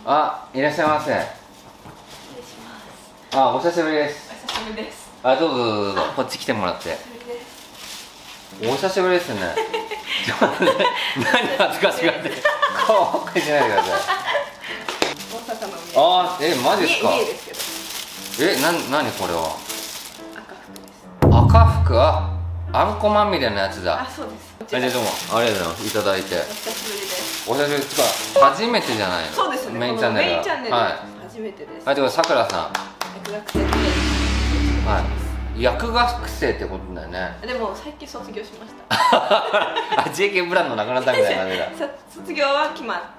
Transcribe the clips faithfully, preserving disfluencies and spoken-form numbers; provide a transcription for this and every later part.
あ、いらっしゃいませ。失礼します。あ、お久しぶりです。 お久しぶりです。 あ、どうぞどうぞどうぞ、こっち来てもらって。お久しぶりですね。何恥ずかしがって顔ばっかりしないでください。あ、え、マジですか。え、な、なにこれは。赤服、あ、あんこまみれのやつだ。 あ、そうです。 え、で、どうもありがとうございます。いただいて。お久しぶりです。 お久しぶりですか。初めてじゃないの。 そうですね。 メインチャンネル。 メインチャンネル。 はい。 初めてです。 はい、でもさくらさん。 薬学生で。 はい。薬学生ってことだよね。 でも最近卒業しました。 あ、ジェーケー ブランドなくなったみたいな感じだ。 卒業は決まって。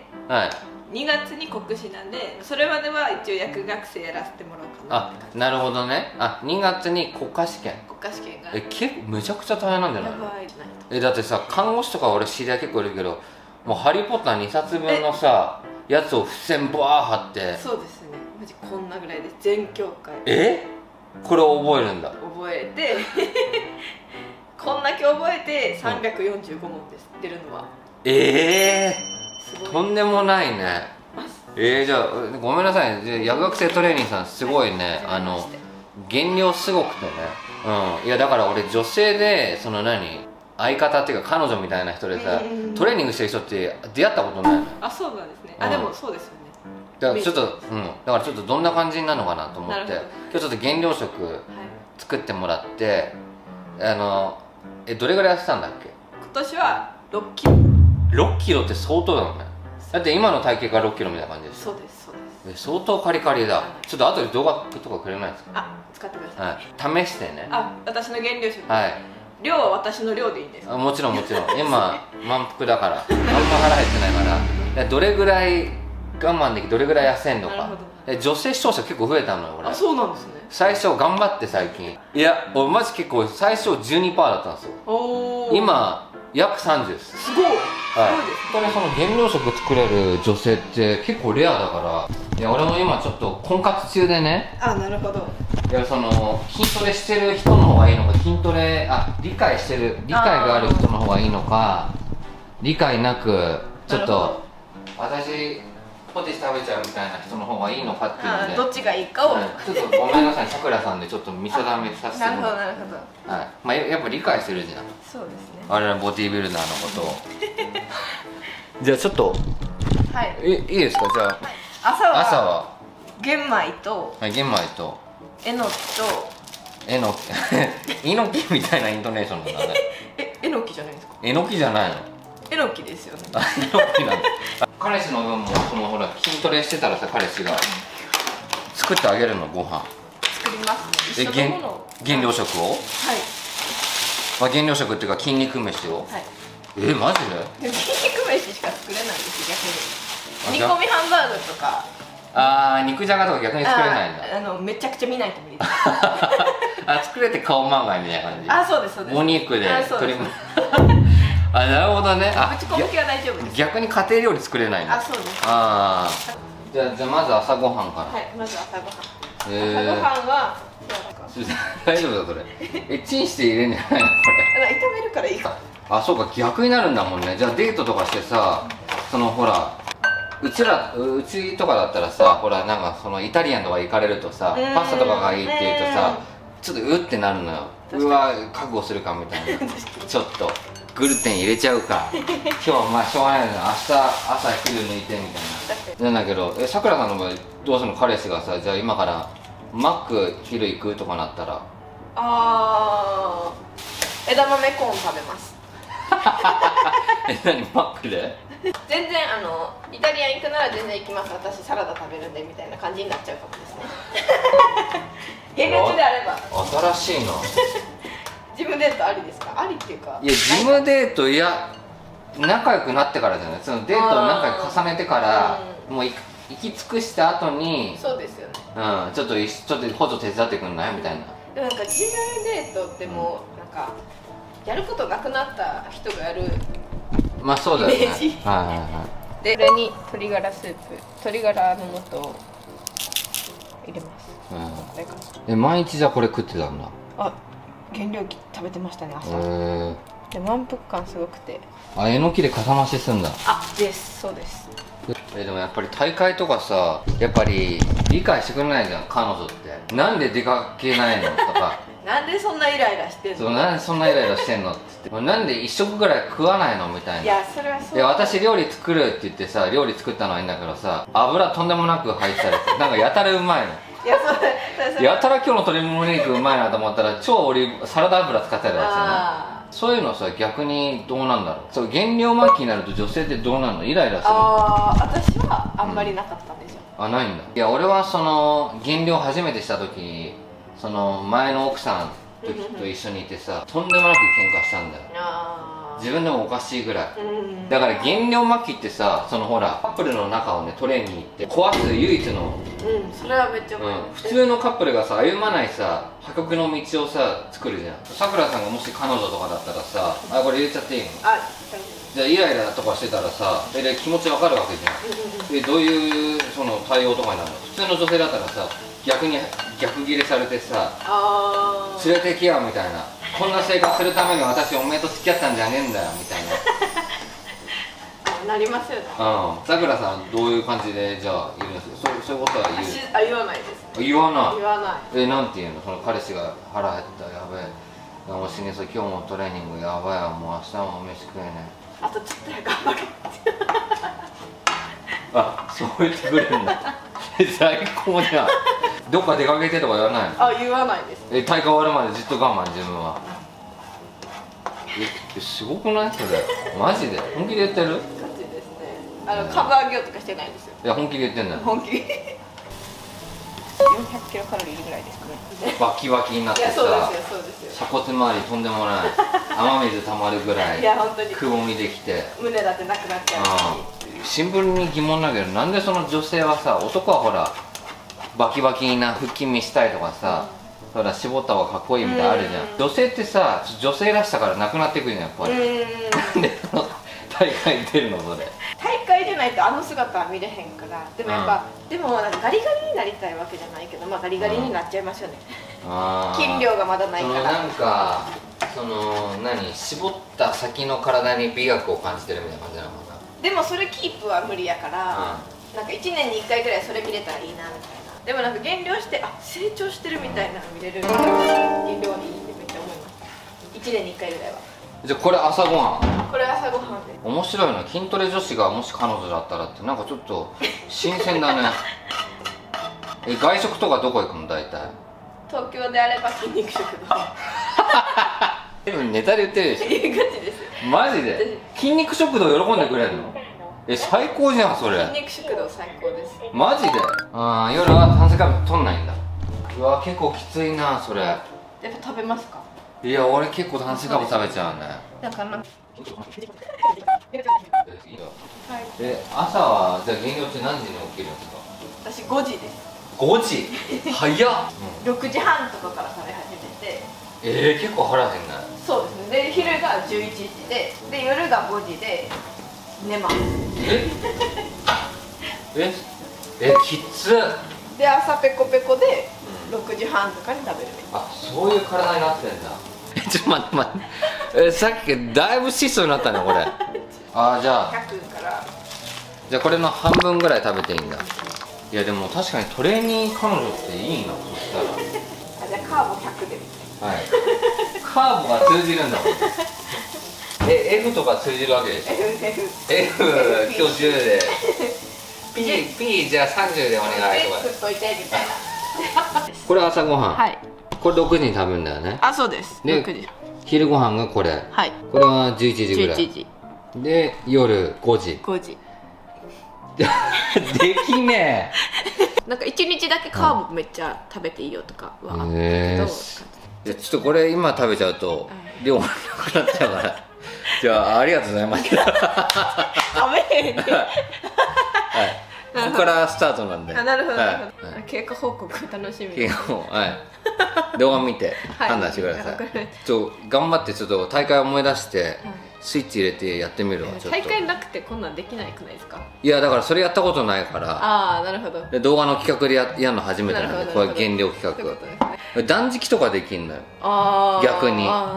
はい。 にがつに国試なんで、それまでは一応薬学生やらせてもらおうかなって感じ。 あ、なるほどね。あ、にがつに国家試験。 国家試験が。 え、結構めちゃくちゃ大変なんじゃないの？ やばい。 え、だってさ、看護師とか俺知り合い結構いるけど、もうハリーポッターにさつぶんのさ、やつを付箋バー貼って。 そうですね。マジこんなぐらいで全教科。 え？これを覚えるんだ。 覚えてこんだけ覚えてさんびゃくよんじゅうごもんです、出るのは。 ええー、とんでもないね。えー、じゃあごめんなさいね。薬学生トレーニングさんすごいね、はい、あの減量すごくてね。うん、いやだから俺女性でその何相方っていうか彼女みたいな人でさ、トレーニングしてる人って出会ったことないの。 あ、そうなんですね。あ、でもそうですよね。 だからちょっと、うん、だからちょっとどんな感じになるのかなと思って、今日ちょっと減量食作ってもらって、はい、あのえどれぐらいやってたんだっけ。 今年はろっキロ。 ろっキロって相当だもんね。だって今の体型がろっキロみたいな感じです。 そうですそうです。 え相当カリカリだ、はい、ちょっと後で動画とかくれないですか。 あ、使ってください、 はい、試してね。 あ、私の減量食。 はい、 量は私の量でいいんですか。 あ、もちろんもちろん今満腹だからあんま腹減ってないからどれぐらい我慢できどれぐらい痩せんのか。女性視聴者結構増えたのよ俺。 あ、そうなんですね。 最初頑張って最近。いや俺マジ結構最初 じゅうにパーセント だったんですよ。おー、今約さんじゅうです。 すごい、はい、すごいです。 本当にその減量食作れる女性って結構レアだから。いや俺も今ちょっと婚活中でね。 あ、なるほど。 いやその筋トレしてる人の方がいいのか、筋トレあ理解してる理解がある人の方がいいのか、理解なくちょっと私ポテチ食べちゃうみたいな人の方がいいのかっていうので、 どっちがいいかを、 ちょっとごめんなさい、さくらさんでちょっと見定めさせてもらって。なるほどなるほど。はい、まあやっぱ理解してるじゃん。そうですね。我々ボディービルダーのことを。じゃあちょっと、はい。え、いいですか。じゃあ、はい、朝は朝は玄米と、 はい、玄米とえのきとえのきいのきみたいなイントネーションなんだね。 え、えのきじゃないですか。 えのきじゃないの。 えのきですよね。 あ、えのきなんだ。彼氏の分もそのほら筋トレしてたらさ、彼氏が作ってあげるのご飯。 作りますね。 一緒のものを。減量食を。はい。まあ減量食っていうか筋肉飯を。はい。え、マジで？ 筋肉飯しか作れないんです逆に。煮込みハンバーグとか。 ああ、肉じゃがとか逆に作れないんだ。 あのめちゃくちゃ見ないと無理です。 あ、作れて顔漫画みたいな感じ。 あ、そうですそうです。 お肉で鶏も。あ、なるほどね。あ、 ぶち込み系は大丈夫です。 逆に家庭料理作れないんだ。 あ、そうです。 ああ。じゃあじゃあまず朝ごはんから。 はい、まず朝ごはん。朝ごえはんは大丈夫だそれ。え、チンして入れんじゃないのこれ。炒めるからいいか。 あ、そうか、逆になるんだもんね。じゃあデートとかしてさ、そのほらうちらうちとかだったらさ、ほらなんかそのイタリアンとか行かれるとさ、パスタとかがいいって言うとさ、ちょっとうってなるのよ。うわ、覚悟するかみたいな。ちょっとグルテン入れちゃうか。今日はまあしょうがないのよ。明日朝昼抜いてみたいな。なんだけど、え、さくらさんの場合どうするの。彼氏がさ、じゃあ今からマック昼行くとかなったら。 あー、枝豆コーン食べます。 え、何マックで？ 全然あのイタリアン行くなら全然行きます。私サラダ食べるんでみたいな感じになっちゃうかもですね。現月であれば。 新しいな。 ジムデートありですか。ありっていうか、 いやジムデート、いや仲良くなってからじゃない。そのデートを何回か重ねてから、もう行き尽くした後に。 そうですよね。 うん、ちょっとちょっと補助手伝ってくんないみたいな。 でもなんかジムデートってもうなんかやることなくなった人がやる。 まあそうだよね。 イメージ。 はいはいはい。 で、これに鶏ガラスープ、鶏ガラの素を入れます。うん。これか。 え、毎日じゃこれ食ってたんだ。 あ、減量期食べてましたね、朝。へえ。で、満腹感すごくて。 あ、えのきでかさ増しすんだ。 あ、です、そうです。 えでもやっぱり大会とかさ、やっぱり理解してくれないじゃん彼女って。なんで出かけないのとかなんでそんなイライラしてんの、 そうなんでそんなイライラしてんのって言って、なんで一食ぐらい食わないのみたいな。 いやそれはそう。 で私料理作るって言ってさ、料理作ったのはいいんだけどさ、油とんでもなく入ってたりなんかやたらうまいの。 いやそれそれやたら今日の鶏もも肉うまいなと思ったら超オリーブサラダ油使ってたりしてね。そういうのさ逆にどうなんだろう。そう減量末期になると女性ってどうなるの？イライラする？ ああ私はあんまりなかったんですよ、 うん、あないんだ。いや俺はその減量初めてした時、その前の奥さんと一緒にいてさ、とんでもなく喧嘩したんだよ。自分でもおかしいぐらい。だから減量末期ってさ、そのほらカップルの中をねトレーに行って壊す唯一の、 うんそれはめっちゃ、うん、 普通のカップルがさ歩まないさ破局の道をさ作るじゃん。さくらさんがもし彼女とかだったらさ、あこれ入れちゃっていいの？あじゃあイライラとかしてたらさ、えで気持ちわかるわけじゃん。でどういうその対応とかになるの？普通の女性だったらさ逆に逆ギレされてさ、あ連れてきやみたいな、こんな生活するために私おめえと付き合ったんじゃねえんだよみたいななりますよね。 うんさくらさんどういう感じでじゃあいるんですか？そうそういうことは言う？ あ言わないです、ね、 言わない。 言わない。 えなんて言うの？その彼氏が腹減ったやべえもう死にそう今日もトレーニングやばいわもう明日も飯食えねえあとちょっとや頑張るあそう言ってくれるんだ最高じゃんどっか出かけてとか言わないの？ あ言わないです。 え大会終わるまでずっと我慢自分は。えすごくないそれ？マジで本気で言ってる？ ガチですね。あのカバー業とかしてないんですよ。 いや本気で言ってんだよ。 本気よんひゃくキロカロリーぐらいですかね。 バキバキになってさ、 そうですよそうですよ。 鎖骨周りとんでもない雨水たまるぐらいいや本当にくぼみできて胸だってなくなっちゃうし。 シンプルに疑問だけど、なんでその女性はさ、男はほらバキバキな腹筋見したいとかさ、うん、ほら絞った方がかっこいいみたいなあるじゃん。女性ってさ女性らしさからなくなっていくじゃんやっぱり。なんでその大会に出るのそれ？ 大会じゃないとあの姿は見れへんから。でもやっぱ、うん、でもなんかガリガリになりたいわけじゃないけど、まあガリガリになっちゃいますよね、うん、筋量がまだないから。そのなんかその何絞った先の体に美学を感じてるみたいな感じなのかな。 でもそれキープは無理やから、うん、なんかいちねんにいっかいぐらいそれ見れたらいいなみたいな。でもなんか減量してあ成長してるみたいなの見れるから減量はいいってめっちゃ思います。いちねんにいっかいぐらいは。じゃあこれ朝ごはん？これ朝ごはんで面白いの。筋トレ女子がもし彼女だったらってなんかちょっと新鮮だねえ外食とかどこ行くの大体？東京であれば筋肉食堂でもネタで言ってるでしょ。ガチです。マジで筋肉食堂喜んでくれるの？え最高じゃんそれ。筋肉食堂最高です。マジで？ああ夜は炭水化物取んないんだ。うわ結構きついなそれ。やっぱ食べますか？いや俺結構炭水化物食べちゃうね。だからえ朝はじゃあ減量って何時に起きるんですか？私ごじです。ごじ？早っ、うん、ろくじはんとかから食べ始めて。えー、結構腹減んない？そうですね。で昼がじゅういちじでで夜がごじで寝ます。えええきつっ。で朝ペコペコでろくじはんとかに食べる。あそういう体になってんだ。えちょっと待って待ってえさっきだいぶ質素になったねこれあじゃあひゃくからじゃあこれの半分ぐらい食べていいんだ。いやでも確かにトレーニー彼女っていいなそしたらあじゃあカーボひゃくではいカーボが通じるんだもんえ F とか通じるわけでしょ F 今日じゅうで P, P じゃあさんじゅうでお願いとか作っといてみたいなこれ朝ごはんはいこれろくじに食べるんだよね。あそうです。でろくじ昼ご飯がこれはいこれはじゅういちじぐらいじゅういちじで夜ごじごじできねえなんかいちにちだけカーボめっちゃ食べていいよとかはあったけど、じゃあちょっとこれ今食べちゃうと量がなくなっちゃうからじゃあありがとうございます食べへんねはいここからスタートなんで。あなるほど、はい、経過報告楽しみ。経過報告はい動画見て判断してください、はい、ちょ頑張ってちょっと大会思い出して、はい、スイッチ入れてやってみるわ。ちょっと大会なくてこんなんできないくないですか？いやだからそれやったことないから。ああなるほど。で動画の企画で や, やるの初めてなんでこれ減量企画、ね、断食とかできんのよ。あ逆に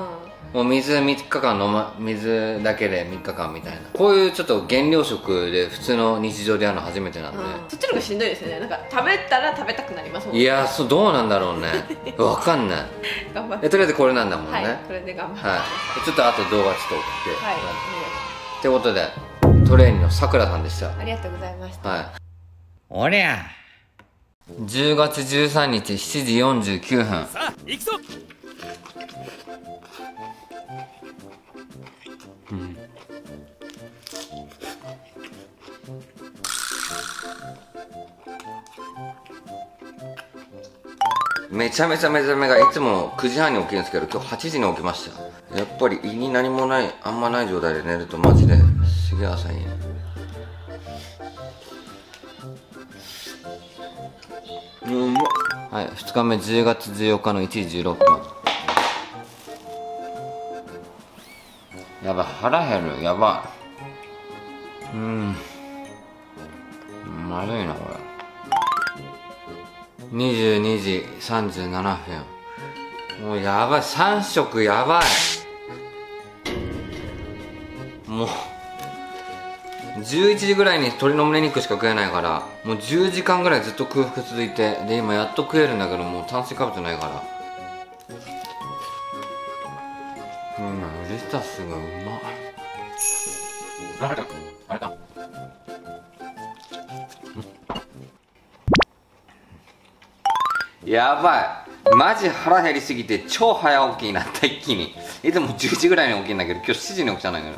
もう水みっかかん飲ま水だけでみっかかんみたいな、こういうちょっと減量食で普通の日常でやるの初めてなんで、うん、 そっちの方がしんどいですよね。なんか食べたら食べたくなりますもんね。 いやそうどうなんだろうねわかんない頑張って。 とりあえずこれなんだもんね、 はい、これで頑張って、 はい、ちょっとあと動画ちょっと送って、 はい、 ってことでトレーニングのさくらさんでした。 ありがとうございました。 はい、おりゃじゅうがつじゅうさんにちしちじよんじゅうきゅうふん、さあ行くぞ。うん、めちゃめちゃ目覚めがいつもくじはんに起きるんですけど、今日はちじに起きました。やっぱり胃に何もないあんまない状態で寝るとマジですげえ朝いいね。うん、はい、ふつかめじゅうがつじゅうよっかのいちじじゅうろっぷん。やばい、腹減る、やばい。うん、まずいなこれ。にじゅうにじさんじゅうななふん、もうやばい、さんしょくやばい。もうじゅういちじぐらいに鶏の胸肉しか食えないから、もうじゅうじかんぐらいずっと空腹続いて、で今やっと食えるんだけど、もう炭水化物ないから。うん、レタスがうまい。あれだあれだ、やばい、マジ腹減りすぎて超早起きになった。一気にいつもじゅうじぐらいに起きるんだけど、今日しちじに起きたんだけど、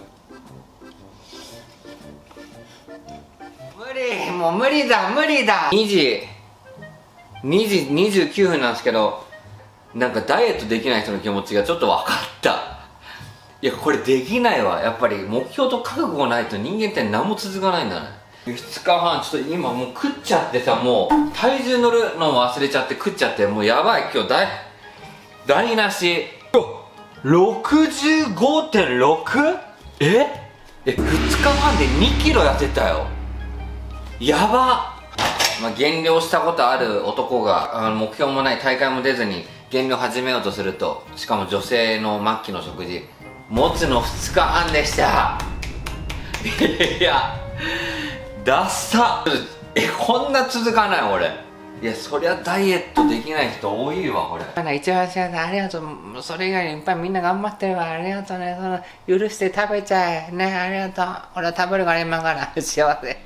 無理、もう無理だ無理だ。にじにじにじゅうきゅうふんなんですけど、なんかダイエットできない人の気持ちがちょっと分かった。いやこれできないわ。やっぱり目標と覚悟がないと人間って何も続かないんだね。ふつかはんちょっと今もう食っちゃってさ、もう体重乗るの忘れちゃって食っちゃって、もうやばい。今日台台無し ろくじゅうごてんろく？ ええふつかはんでにキロ痩せたよ。やばっ。まあ、減量したことある男があの目標もない大会も出ずに減量始めようとすると、しかも女性の末期の食事持つのふつかはんでした。いやダッサ。えこんな続かない俺。いやそりゃダイエットできない人多いわこれ。一番幸せ、ありがとう。それ以外にいっぱいみんな頑張ってるわ、ありがとうね。その許して食べちゃえね、ありがとう。俺は食べるから今から幸せ。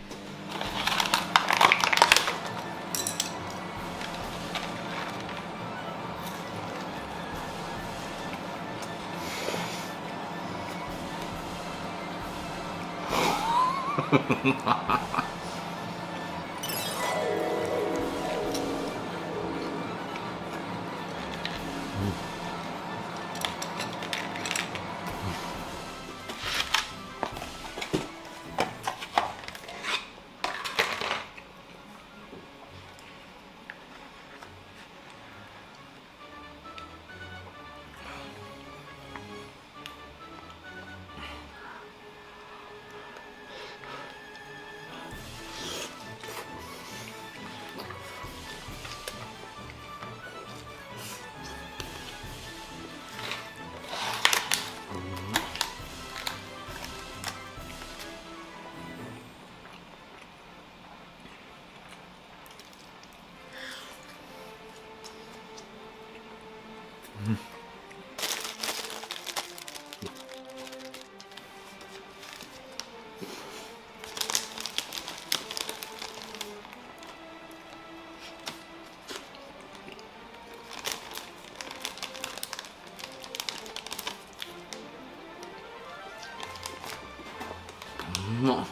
うん、